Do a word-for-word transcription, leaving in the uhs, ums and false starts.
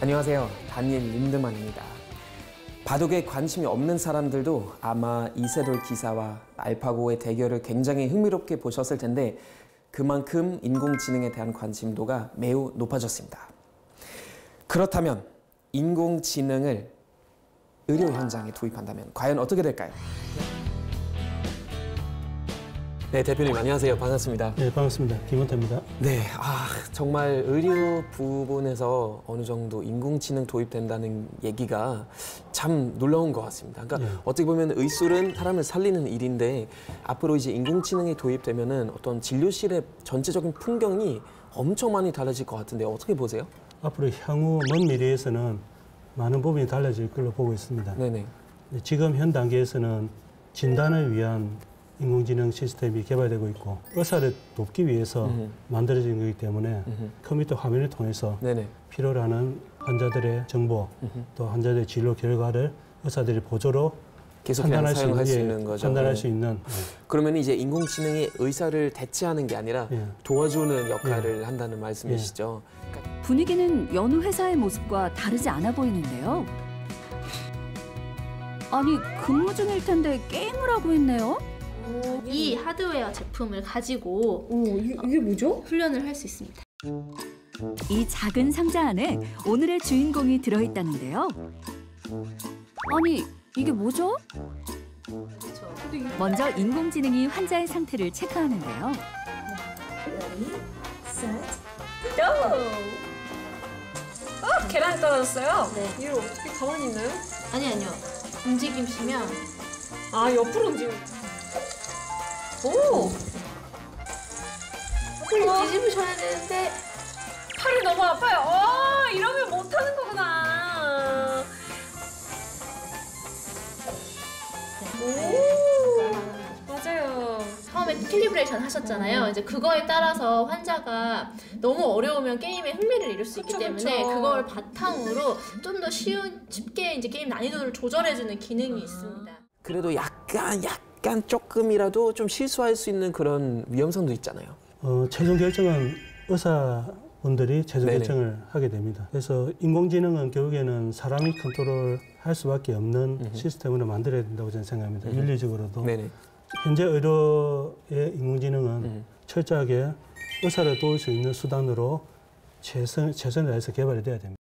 안녕하세요. 다니엘 린드만입니다. 바둑에 관심이 없는 사람들도 아마 이세돌 기사와 알파고의 대결을 굉장히 흥미롭게 보셨을 텐데 그만큼 인공지능에 대한 관심도가 매우 높아졌습니다. 그렇다면 인공지능을 의료 현장에 도입한다면 과연 어떻게 될까요? 네, 대표님 안녕하세요. 반갑습니다. 네, 반갑습니다. 김원태입니다. 네, 아 정말 의료 부분에서 어느 정도 인공지능 도입된다는 얘기가 참 놀라운 것 같습니다. 그러니까 네. 어떻게 보면 의술은 사람을 살리는 일인데 앞으로 이제 인공지능이 도입되면은 어떤 진료실의 전체적인 풍경이 엄청 많이 달라질 것 같은데 어떻게 보세요? 앞으로 향후 먼 미래에서는 많은 부분이 달라질 걸로 보고 있습니다. 네네. 지금 현 단계에서는 진단을 위한 인공지능 시스템이 개발되고 있고 의사를 돕기 위해서 음흠. 만들어진 거기 때문에 음흠. 컴퓨터 화면을 통해서 네네. 필요로 하는 환자들의 정보 음흠. 또 환자들의 진료 결과를 의사들이 보조로 계속 판단할 수, 사용할 수 예, 있는 거죠. 판단할 네. 수 있는. 그러면 이제 인공지능이 의사를 대체하는 게 아니라 예. 도와주는 역할을 예. 한다는 말씀이시죠? 예. 그러니까 분위기는 여느 회사의 모습과 다르지 않아 보이는데요. 아니, 근무 중일 텐데 게임을 하고 있네요? 이 하드웨어 제품을 가지고 오, 이게, 이게 뭐죠? 훈련을 할 수 있습니다. 이 작은 상자 안에 오늘의 주인공이 들어있다는데요. 아니, 이게 뭐죠? 먼저 인공지능이 환자의 상태를 체크하는데요. 아, 계란 떨어졌어요? 네. 이걸 어떻게 가만히 있나요? 아니 아니요. 움직이시면 아, 옆으로 움직여. 오! 팔을 뒤집으셔야 되는데 팔이 너무 아파요. 어, 이러면 못하는 거구나. 오! 맞아요. 처음에 캘리브레이션 하셨잖아요. 이제 그거에 따라서 환자가 너무 어려우면 게임에 흥미를 잃을 수 있기 그쵸, 때문에 그쵸. 그걸 바탕으로 좀 더 쉬운 쉽게 이제 게임 난이도를 조절해주는 기능이 있습니다. 그래도 약간 약간 조금이라도 좀 실수할 수 있는 그런 위험성도 있잖아요. 어, 최종 결정은 의사분들이 최종 네네. 결정을 하게 됩니다. 그래서 인공지능은 결국에는 사람이 컨트롤할 수밖에 없는 음흠. 시스템으로 만들어야 된다고 저는 생각합니다. 음흠. 윤리적으로도. 네네. 현재 의료의 인공지능은 음. 철저하게 의사를 도울 수 있는 수단으로 최선, 최선을 다해서 개발이 돼야 됩니다.